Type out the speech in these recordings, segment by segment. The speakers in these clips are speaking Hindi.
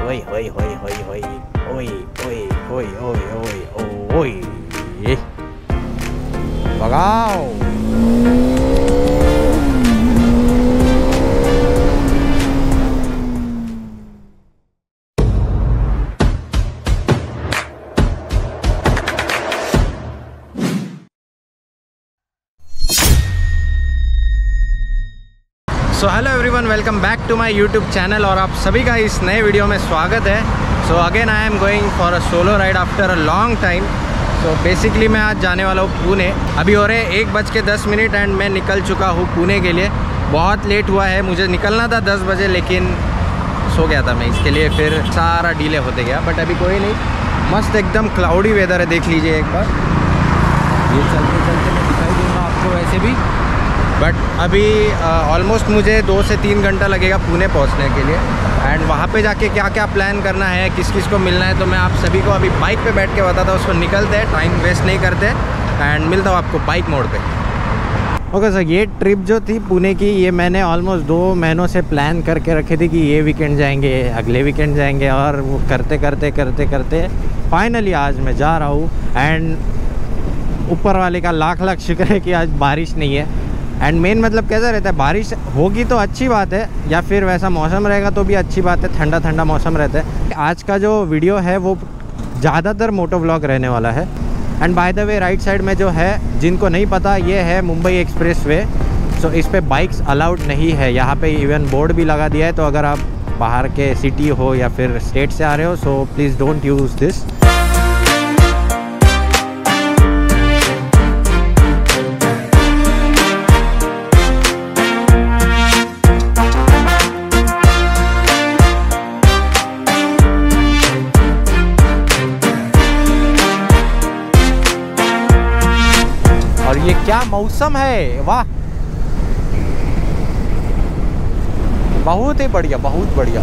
ओए ओए ओए ओए ओए ओए ओए ओए ओए ओए ओए भगाओ। So hello everyone, welcome back to my YouTube channel और आप सभी का इस नए वीडियो में स्वागत है। So again I am going for a solo ride after a long time. So basically मैं आज जाने वाला हूँ पुणे। अभी हो रहे 1:10 एंड मैं निकल चुका हूँ पुणे के लिए। बहुत लेट हुआ है, मुझे निकलना था 10 बजे लेकिन सो गया था मैं, इसके लिए फिर सारा डिले होते गया। बट अभी कोई नहीं, मस्त एकदम क्लाउडी वेदर है, देख लीजिए एक बार। ये चलते चलते मैं दिखाई दूँगा आपको वैसे भी। बट अभी ऑलमोस्ट मुझे 2 से 3 घंटा लगेगा पुणे पहुंचने के लिए। एंड वहाँ पे जाके क्या क्या प्लान करना है, किस किस को मिलना है, तो मैं आप सभी को अभी बाइक पे बैठ के बताता हूँ। उसको निकलते हैं, टाइम वेस्ट नहीं करते एंड मिलता हूँ आपको बाइक मोड पे। ओके सर, ये ट्रिप जो थी पुणे की, ये मैंने ऑलमोस्ट 2 महीनों से प्लान करके रखी थी कि ये वीकेंड जाएंगे, अगले वीकेंड जाएंगे, और वो करते करते करते करते फाइनली आज मैं जा रहा हूँ। एंड ऊपर वाले का लाख लाख शुक्र है कि आज बारिश नहीं है। एंड मेन मतलब कैसा रहता है, बारिश होगी तो अच्छी बात है, या फिर वैसा मौसम रहेगा तो भी अच्छी बात है, ठंडा ठंडा मौसम रहता है। आज का जो वीडियो है वो ज़्यादातर मोटो व्लॉग रहने वाला है। And by the way, right side में जो है, जिनको नहीं पता, ये है मुंबई एक्सप्रेस वे। सो इस पे बाइक्स अलाउड नहीं है। यहाँ पे इवन बोर्ड भी लगा दिया है, तो अगर आप बाहर के सिटी हो या फिर स्टेट से आ रहे हो, so please don't use this. ये क्या मौसम है, वाह, बहुत ही बढ़िया, बहुत बढ़िया।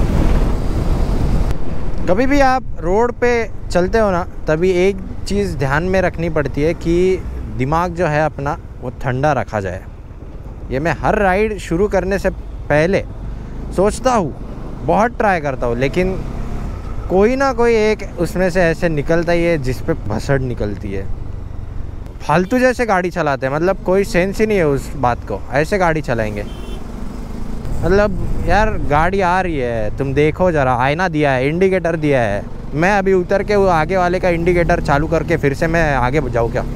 कभी भी आप रोड पे चलते हो ना, तभी एक चीज़ ध्यान में रखनी पड़ती है कि दिमाग जो है अपना वो ठंडा रखा जाए। ये मैं हर राइड शुरू करने से पहले सोचता हूँ, बहुत ट्राई करता हूँ, लेकिन कोई ना कोई एक उसमें से ऐसे निकलता ही है जिस पे भसड़ निकलती है। फालतू जैसे गाड़ी चलाते हैं, मतलब कोई सेंस ही नहीं है उस बात को, ऐसे गाड़ी चलाएंगे। मतलब यार, गाड़ी आ रही है, तुम देखो ज़रा, आईना दिया है, इंडिकेटर दिया है, मैं अभी उतर के वो आगे वाले का इंडिकेटर चालू करके फिर से मैं आगे जाऊँ क्या?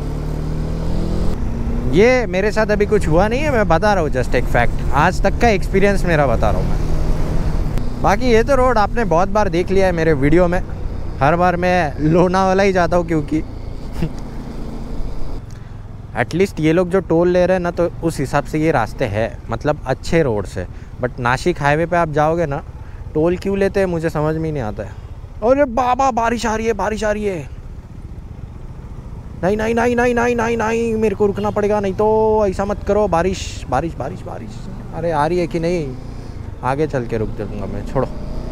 ये मेरे साथ अभी कुछ हुआ नहीं है, मैं बता रहा हूँ, जस्ट एक फैक्ट, आज तक का एक्सपीरियंस मेरा बता रहा हूँ मैं। बाकी ये तो रोड आपने बहुत बार देख लिया है मेरे वीडियो में, हर बार मैं लोनावाला ही जाता हूँ, क्योंकि एटलीस्ट ये लोग जो टोल ले रहे हैं ना, तो उस हिसाब से ये रास्ते हैं, मतलब अच्छे रोड से। बट नासिक हाईवे पे आप जाओगे ना, टोल क्यों लेते हैं मुझे समझ में नहीं आता है। अरे बाबा, बारिश आ रही है, बारिश आ रही है। नहीं नहीं नहीं नहीं नहीं नहीं नहीं, मेरे को रुकना पड़ेगा, नहीं तो ऐसा मत करो। बारिश बारिश बारिश बारिश, अरे आ रही है कि नहीं? आगे चल के रुक जाऊँगा मैं, छोड़ो।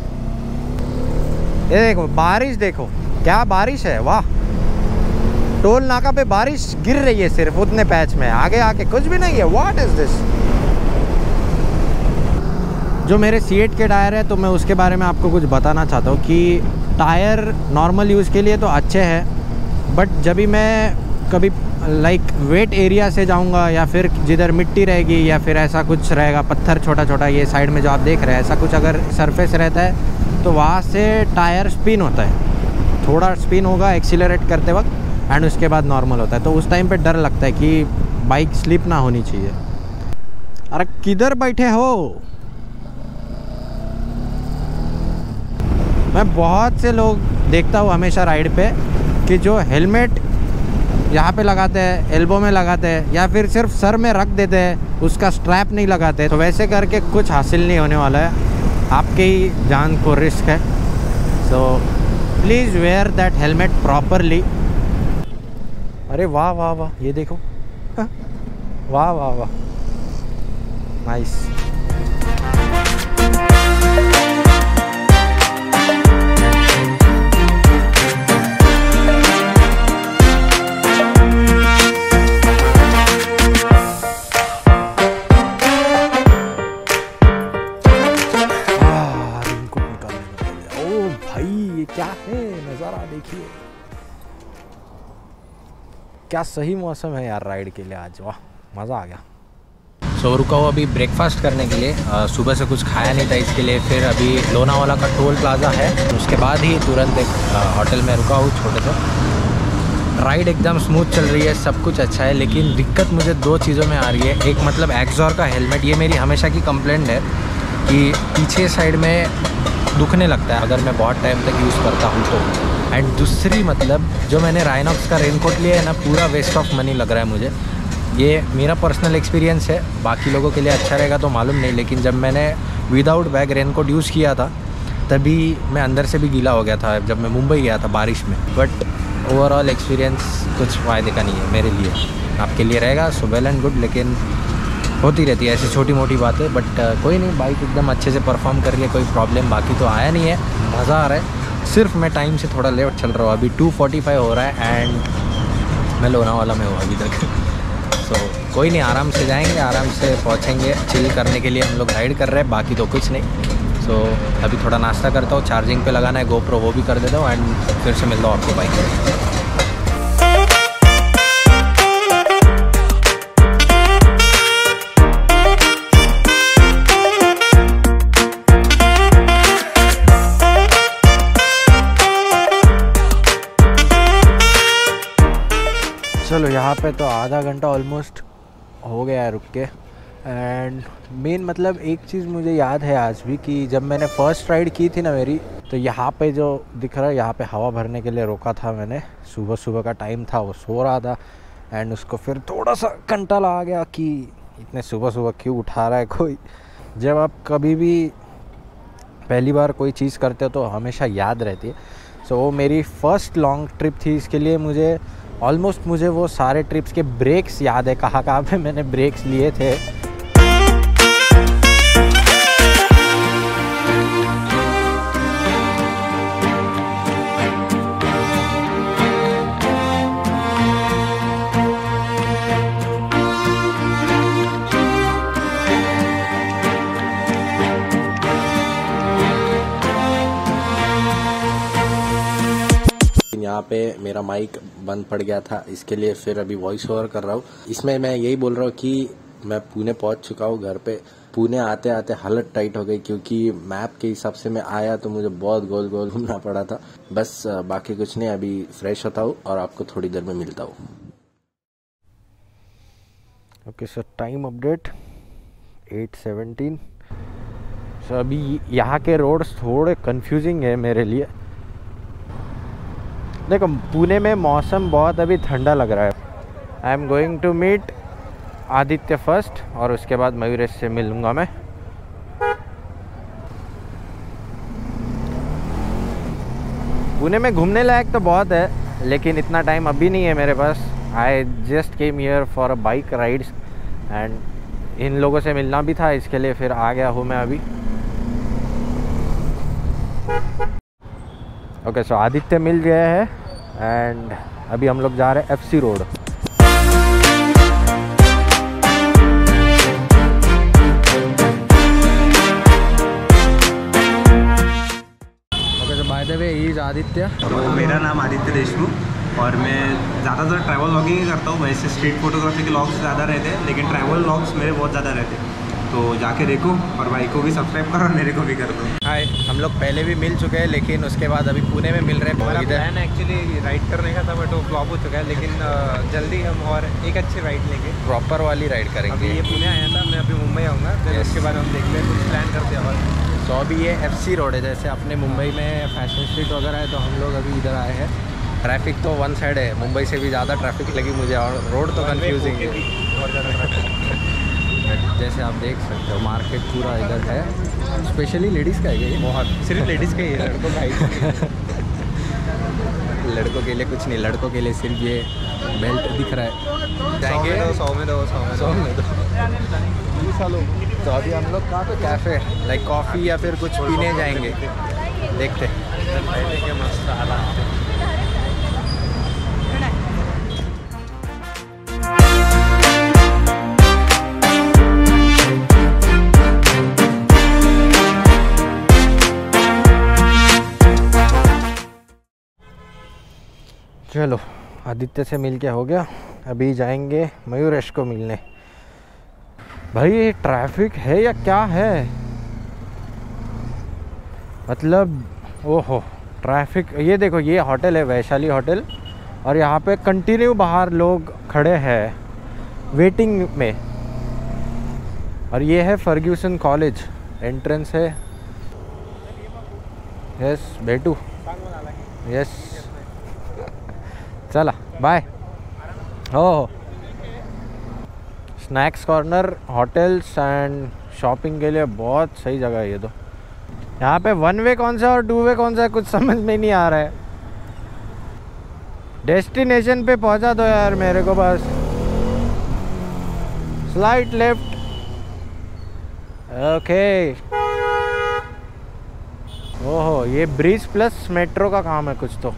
ये देखो बारिश, देखो क्या बारिश है, वाह। टोल नाका पे बारिश गिर रही है सिर्फ उतने पैच में, आगे आके कुछ भी नहीं है। What is this? जो मेरे C8 के टायर है, तो मैं उसके बारे में आपको कुछ बताना चाहता हूँ कि टायर नॉर्मल यूज़ के लिए तो अच्छे हैं, बट जब भी मैं कभी लाइक वेट एरिया से जाऊँगा, या फिर जिधर मिट्टी रहेगी, या फिर ऐसा कुछ रहेगा, पत्थर छोटा छोटा, ये साइड में जो आप देख रहे हैं, ऐसा कुछ अगर सरफेस रहता है, तो वहाँ से टायर स्पिन होता है, थोड़ा स्पिन होगा एक्सीलरेट करते वक्त, एंड उसके बाद नॉर्मल होता है। तो उस टाइम पे डर लगता है कि बाइक स्लिप ना होनी चाहिए। अरे किधर बैठे हो? मैं बहुत से लोग देखता हूँ हमेशा राइड पे कि जो हेलमेट यहाँ पे लगाते हैं, एल्बो में लगाते हैं, या फिर सिर्फ सर में रख देते हैं, उसका स्ट्रैप नहीं लगाते। तो वैसे करके कुछ हासिल नहीं होने वाला है, आपके ही जान को रिस्क है। So please wear that helmet properly. अरे वाह वाह वाह, ये देखो, वाह वाह वाह, नाइस। क्या है नज़ारा देखिए, क्या सही मौसम है यार राइड के लिए आज, वाह मज़ा आ गया। सो रुका हुआ अभी ब्रेकफास्ट करने के लिए, सुबह से कुछ खाया नहीं था इसके लिए। फिर अभी लोनावाला का टोल प्लाज़ा है, उसके बाद ही तुरंत एक होटल में रुका हूँ छोटे से। राइड एकदम स्मूथ चल रही है, सब कुछ अच्छा है, लेकिन दिक्कत मुझे 2 चीज़ों में आ रही है। एक मतलब एक्सॉर का हेलमेट, ये मेरी हमेशा की कंप्लेंट है कि पीछे साइड में दुखने लगता है अगर मैं बहुत टाइम तक यूज़ करता हूँ तो। एंड दूसरी मतलब जो मैंने राइनॉक्स का रेनकोट लिया है ना, पूरा वेस्ट ऑफ मनी लग रहा है मुझे। ये मेरा पर्सनल एक्सपीरियंस है, बाकी लोगों के लिए अच्छा रहेगा तो मालूम नहीं, लेकिन जब मैंने विदाउट बैग रेनकोट यूज़ किया था तभी मैं अंदर से भी गीला हो गया था जब मैं मुंबई गया था बारिश में। बट ओवरऑल एक्सपीरियंस कुछ फ़ायदे का नहीं है मेरे लिए, आपके लिए रहेगा सो वेल एंड गुड। लेकिन होती रहती है ऐसी छोटी मोटी बातें, बट कोई नहीं, बाइक एकदम अच्छे से परफॉर्म कर रही है, कोई प्रॉब्लम बाकी तो आया नहीं है, मज़ा आ रहा है। सिर्फ मैं टाइम से थोड़ा लेट चल रहा हूँ, अभी 2:45 हो रहा है एंड मैं लोनावाला में हूँ अभी तक। सो कोई नहीं, आराम से जाएंगे, आराम से पहुँचेंगे। चिल करने के लिए हम लोग राइड कर रहे हैं, बाकी तो कुछ नहीं। तो अभी थोड़ा नाश्ता करता हूँ, चार्जिंग पे लगाना है गोप्रो, वो भी कर देता हूँ एंड फिर से मिलता हूँ आपको बाइक पर। चलो यहाँ पे तो आधा घंटा ऑलमोस्ट हो गया है रुक के। एंड मेन मतलब एक चीज़ मुझे याद है आज भी कि जब मैंने फ़र्स्ट राइड की थी ना मेरी, तो यहाँ पे जो दिख रहा है, यहाँ पे हवा भरने के लिए रोका था मैंने। सुबह सुबह का टाइम था, वो सो रहा था एंड उसको फिर थोड़ा सा कंटाला आ गया कि इतने सुबह सुबह क्यों उठा रहा है कोई। जब आप कभी भी पहली बार कोई चीज़ करते हो तो हमेशा याद रहती है। सो वो मेरी फ़र्स्ट लॉन्ग ट्रिप थी, इसके लिए मुझे वो सारे ट्रिप्स के ब्रेक्स याद है, कहाँ कहाँ पे मैंने ब्रेक्स लिए थे। यहाँ पे मेरा माइक बंद पड़ गया था, इसके लिए फिर अभी वॉइस ओवर कर रहा हूँ। इसमें मैं यही बोल रहा हूँ कि मैं पुणे पहुँच चुका हूँ घर पे। पुणे आते आते हालत टाइट हो गई क्योंकि मैप के हिसाब से मैं आया तो मुझे बहुत गोल गोल घूमना पड़ा था। बस बाकी कुछ नहीं, अभी फ्रेश होता हूँ और आपको थोड़ी देर में मिलता हूँ। Okay sir, time update 8:17। So अभी यहाँ के रोड्स थोड़े कंफ्यूजिंग है मेरे लिए। देखो पुणे में मौसम बहुत अभी ठंडा लग रहा है। I am going to meet Aditya first और उसके बाद मयूरेश से मिलूँगा मैं। पुणे में घूमने लायक तो बहुत है, लेकिन इतना टाइम अभी नहीं है मेरे पास। I just came here for a bike rides and इन लोगों से मिलना भी था, इसके लिए फिर आ गया हूँ मैं अभी। ओके सो आदित्य मिल गया है एंड अभी हम लोग जा रहे हैं FC रोड। Okay so by the way he is Aditya. मेरा नाम आदित्य देशमुख और मैं ज़्यादातर ट्रैवल व्लॉगिंग ही करता हूँ। वैसे स्ट्रीट फोटोग्राफी के व्लॉग्स ज़्यादा रहते हैं, लेकिन ट्रैवल व्लॉग्स मेरे बहुत ज़्यादा रहते हैं, तो जाके देखो और भाई को भी सब्सक्राइब करो और मेरे को भी कर दो। हाय, हम लोग पहले भी मिल चुके हैं, लेकिन उसके बाद अभी पुणे में मिल रहे हैं। हमारा प्लान एक्चुअली राइड करने का था बट वो फ्लॉप हो चुका है, लेकिन जल्दी हम और एक अच्छी राइड लेंगे, प्रॉपर वाली राइड करेंगे। अभी ये पुणे आया था, मैं अभी मुंबई आऊँगा, फिर उसके बाद हम देखते हैं, कुछ प्लान करते हैं। और तो अभी ये FC रोड है, जैसे अपने मुंबई में फैशन स्ट्रीट वगैरह है, तो हम लोग अभी इधर आए हैं। ट्रैफिक तो वन साइड है, मुंबई से भी ज़्यादा ट्रैफिक लगी मुझे और रोड तो कंफ्यूजिंग है बहुत ज़्यादा। जैसे आप देख सकते हो मार्केट पूरा इधर है, स्पेशली लेडीज़ का है ये बहुत, सिर्फ लेडीज़ का ही है, लड़कों का ही लड़कों के लिए कुछ नहीं, लड़कों के लिए सिर्फ ये बेल्ट दिख रहा है। जाएंगे 100 में दो। तो अभी हम लोग कहाँ पे कैफ़े लाइक कॉफ़ी या फिर कुछ पीने जाएंगे, देखते हैं। मस्त हालात। चलो आदित्य से मिल के हो गया, अभी जाएंगे मयूरेश को मिलने। भाई ये ट्रैफिक है या क्या है, मतलब ओहो ट्रैफिक। ये देखो ये होटल है वैशाली होटल, और यहाँ पे कंटिन्यू बाहर लोग खड़े हैं वेटिंग में। और ये है फर्ग्यूसन कॉलेज, एंट्रेंस है। यस बेटू, यस चला बाय। हो snacks corner, hotels and shopping के लिए बहुत सही जगह है ये तो। यहाँ पे 1 वे कौन सा और 2 वे कौन सा है कुछ समझ में नहीं आ रहा है। डेस्टिनेशन पे पहुँचा दो यार मेरे को बस। Slide left, okay. ओहो ये ब्रिज प्लस मेट्रो का काम है कुछ तो।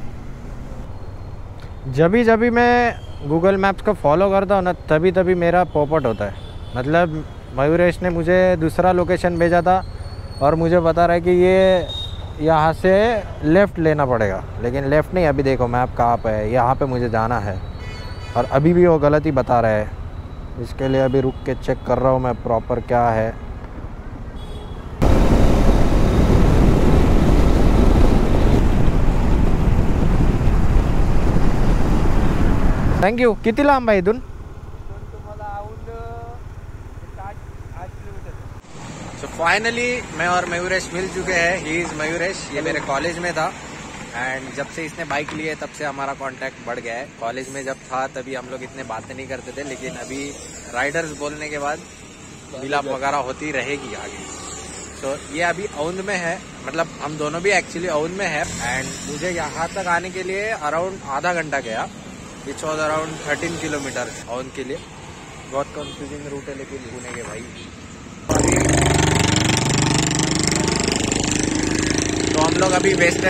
जब भी मैं गूगल मैप्स को फॉलो करता हूँ ना, तभी मेरा पॉपअप होता है। मतलब मयूरेश ने मुझे दूसरा लोकेशन भेजा था और मुझे बता रहा है कि ये यहाँ से लेफ़्ट लेना पड़ेगा, लेकिन लेफ़्ट नहीं, अभी देखो मैप कहाँ पे है, यहाँ पे मुझे जाना है और अभी भी वो गलत ही बता रहा है। इसके लिए अभी रुक के चेक कर रहा हूँ मैं प्रॉपर क्या है। Thank you. किती लांब आहे इथून? सो फाइनली मैं और मयूरेश मिल चुके हैं। ही इज़ मयूरेश, ये मेरे कॉलेज में था एंड जब से इसने बाइक ली है तब से हमारा कांटेक्ट बढ़ गया है। कॉलेज में जब था तभी हम लोग इतने बातें नहीं करते थे, लेकिन अभी राइडर्स बोलने के बाद मिलाप वगैरह होती रहेगी आगे। तो ये अभी औंध में है, मतलब हम दोनों भी एक्चुअली औंध में है एंड मुझे यहाँ तक आने के लिए अराउंड आधा घंटा गया। It's was around 13 kilometre Aundh के लिए। बहुत कंफ्यूजिंग रूट है लेकिन पुणे के भाई। तो हम लोग अभी वेस्ट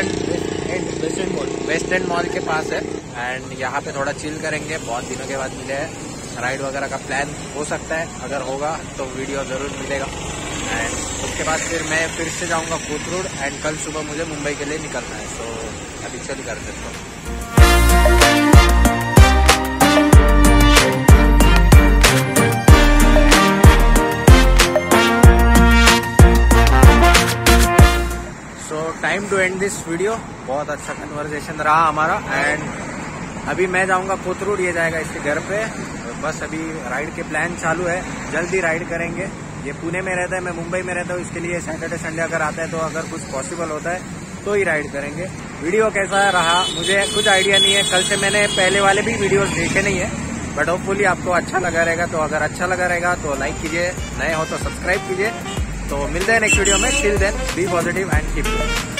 एंड मॉल के पास है एंड यहाँ पे थोड़ा चिल करेंगे। बहुत दिनों के बाद मिले हैं, राइड वगैरह का प्लान हो सकता है, अगर होगा तो वीडियो ज़रूर मिलेगा। एंड उसके बाद फिर मैं फिर से जाऊँगा कोथरूड एंड कल सुबह मुझे मुंबई के लिए निकलना है। तो अभी चल कर सकता हूँ। Time to end this video. बहुत अच्छा कन्वर्सेशन रहा हमारा एंड अभी मैं जाऊंगा कोथरूड, ये जाएगा इसके घर पे। बस अभी राइड के प्लान चालू है, जल्दी राइड करेंगे। ये पुणे में रहता है, मैं मुंबई में रहता हूँ, इसके लिए सैटरडे संडे अगर आता है तो अगर कुछ पॉसिबल होता है तो ही राइड करेंगे। वीडियो कैसा रहा मुझे कुछ आइडिया नहीं है, कल से मैंने पहले वाले भी वीडियोस देखे नहीं है, बट होपफुली आपको अच्छा लगा रहेगा। तो अगर अच्छा लगा रहेगा तो लाइक कीजिए, नए हो तो सब्सक्राइब कीजिए। तो मिलते हैं नेक्स्ट वीडियो में। Till then be positive and keep